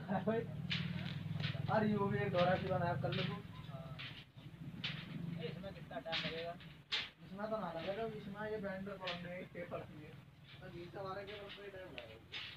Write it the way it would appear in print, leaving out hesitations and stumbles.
भाई। अरे वो भी एक दौरा की बनाया कर लो। इसमें कितना टाइम लगेगा? इसमें तो ना लगेगा, इसमें ये बैंडर पड़ने के पड़ती है। तो 20 हमारे के टाइम लगेगा।